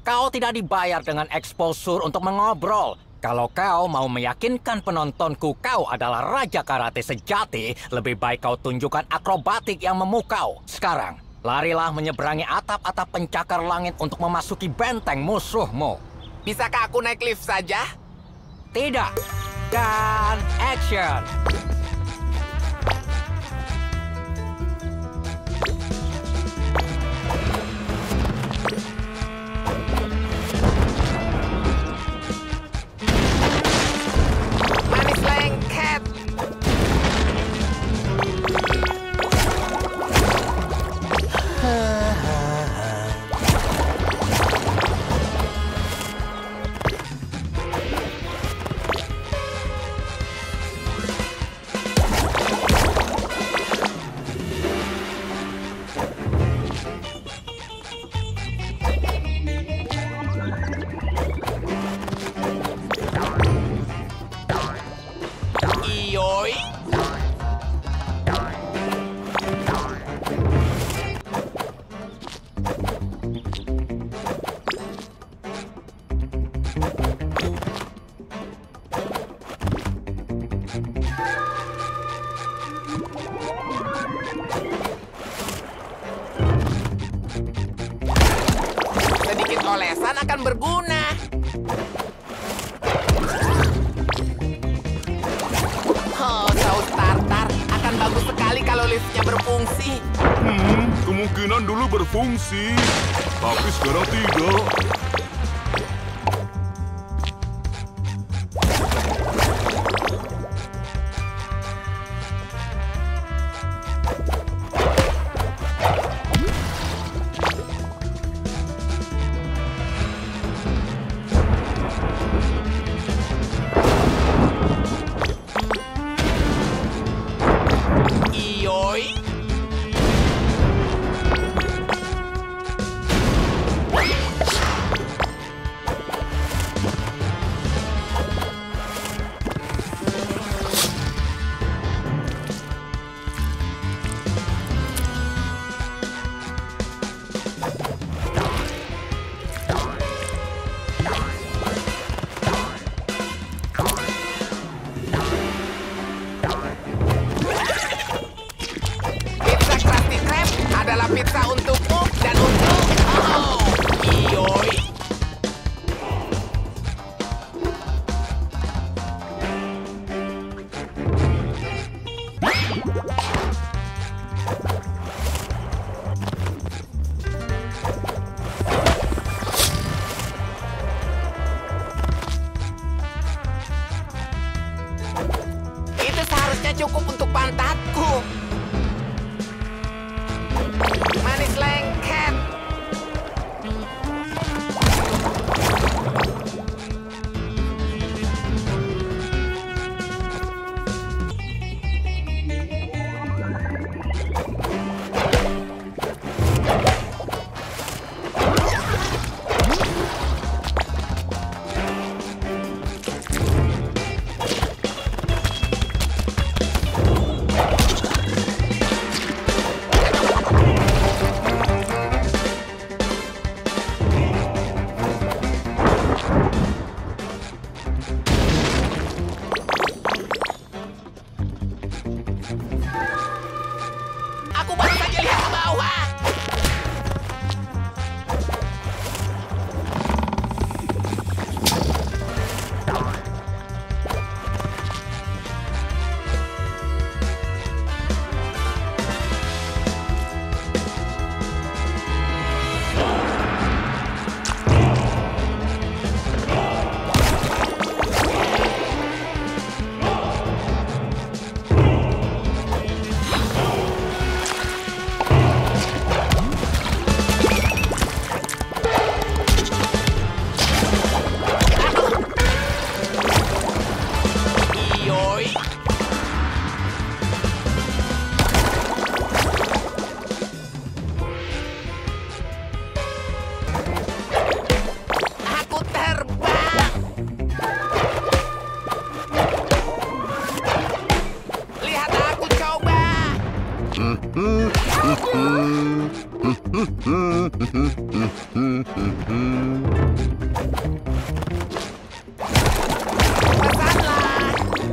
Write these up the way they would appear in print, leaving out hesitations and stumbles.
Kau tidak dibayar dengan eksposur untuk mengobrol. Kalau kau mau meyakinkan penontonku kau adalah raja karate sejati, lebih baik kau tunjukkan akrobatik yang memukau. Sekarang, larilah menyeberangi atap-atap pencakar langit untuk memasuki benteng musuhmu. Bisakah aku naik lift saja? Tidak. Dan action. Manis lengket. Iyoi. Sedikit olesan akan berguna. Oh, saus tartar akan bagus sekali kalau liftnya berfungsi. Kemungkinan dulu berfungsi, tapi sekarang tidak. Iyoi. Pizza Krusty Krab adalah pizza untukmu dan untuk... Oh, iyoi. Pesanlah.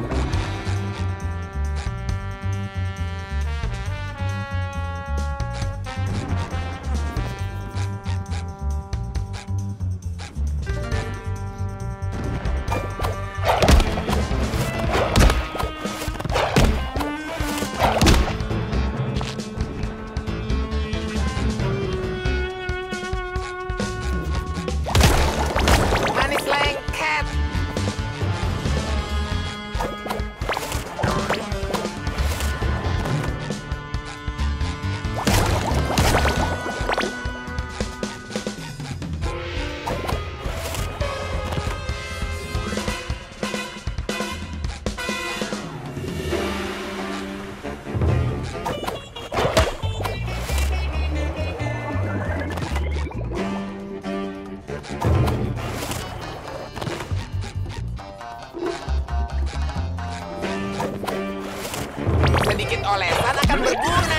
Manis lengket. Sedikit olesan akan berguna.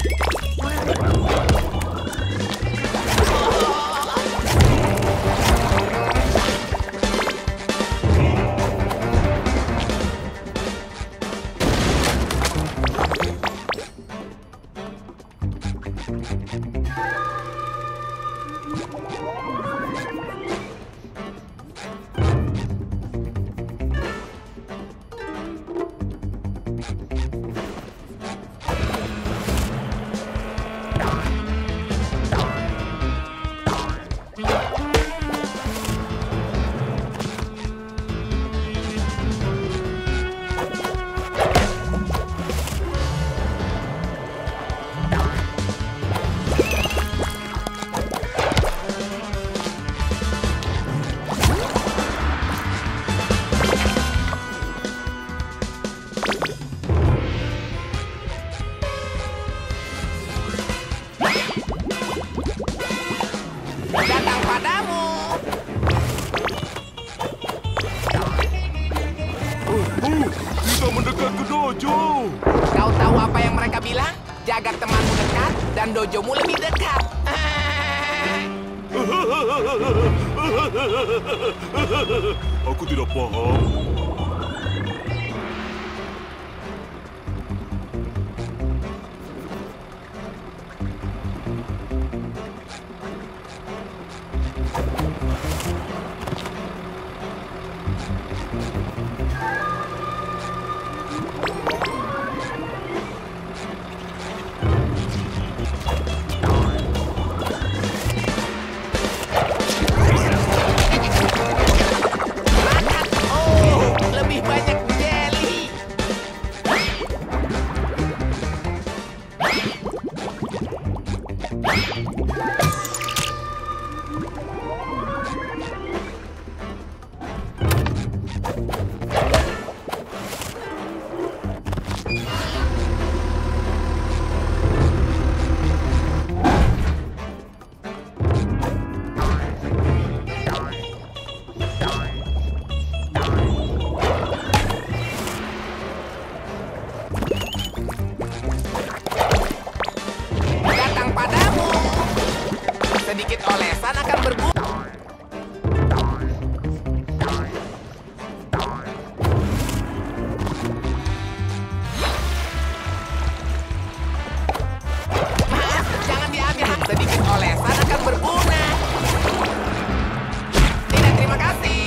Datang padamu. Kita mendekat ke dojo. Kau tahu apa yang mereka bilang? Jaga temanmu dekat dan dojomu lebih dekat. Aku tidak paham. Oh, lebih banyak jelly. Datang padamu. Sedikit olesan akan berguna. Maaf, jangan diambil. Sedikit olesan akan berguna. Tidak, terima kasih.